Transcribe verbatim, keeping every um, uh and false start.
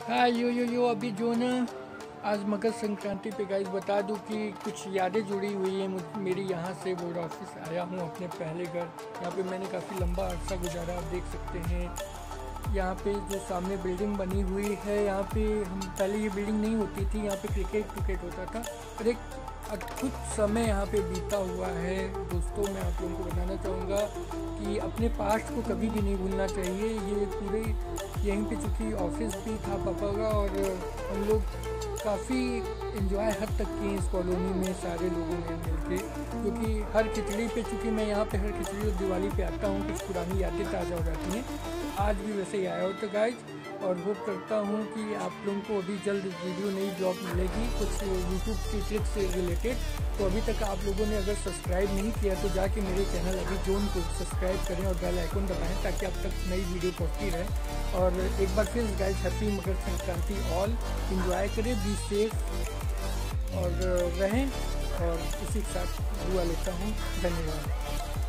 हाँ यो यो यो अभी जो ना आज मकर संक्रांति पे गाइस बता दूं कि कुछ यादें जुड़ी हुई हैं मेरी यहाँ से। बोर्ड ऑफिस आया हूँ अपने पहले घर। यहाँ पे मैंने काफ़ी लंबा अर्सा गुजारा, आप देख सकते हैं। यहाँ पे जो सामने बिल्डिंग बनी हुई है, यहाँ पे हम पहले ये बिल्डिंग नहीं होती थी, यहाँ पे क्रिकेट क्रिकेट होता था। और एक अद्भुत समय यहाँ पे बीता हुआ है दोस्तों। मैं आप लोगों को बताना चाहूँगा कि अपने पास्ट को कभी भी नहीं भूलना चाहिए। ये पूरे यहीं पे चूँकि ऑफिस भी था पापा का, और हम लोग काफ़ी इन्जॉय हद तक किए इस कॉलोनी में सारे लोगों ने मिलके, क्योंकि हर खिचड़ी पे, चूँकि मैं यहाँ पे हर खिचड़ी और दिवाली पे आता हूँ, कुछ पुरानी यादें ताज़ा हो जाती हैं। आज भी वैसे ही आया हो तो गाइज, और होप करता हूँ कि आप लोगों को अभी जल्द वीडियो नई ब्लॉग मिलेगी कुछ यूट्यूब की ट्रिक से रिलेटेड। तो अभी तक आप लोगों ने अगर सब्सक्राइब नहीं किया तो जाके मेरे चैनल अभिजोन को सब्सक्राइब करें और बेल आइकन दबाएं ताकि आप तक नई वीडियो पहुँचती रहे। और एक बार फिर guys happy Makar Sankranti all. Enjoy करें, बी सेफ और रहें, और इसी के साथ दुआ लेता हूँ। धन्यवाद।